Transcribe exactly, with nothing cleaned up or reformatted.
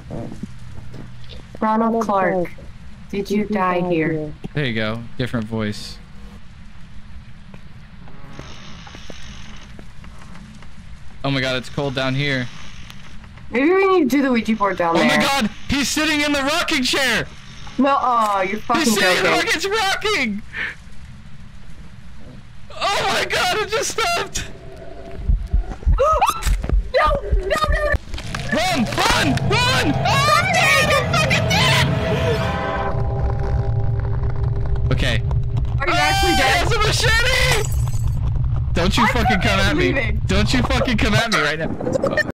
Ronald Clark, did you die here? There you go. Different voice. Oh my god, it's cold down here. Maybe we need to do the Ouija board down oh there. Oh my god, he's sitting in the rocking chair! No, oh, you're fucking he's sitting joking. He's sitting, it's rocking! Oh my god, it just stopped! No, no, no! Run, run, run! Oh, man, you fucking did it! Okay. Are you actually oh, dead? It's a machete! Don't you I fucking come at me. leaving. Don't you fucking come at me right now.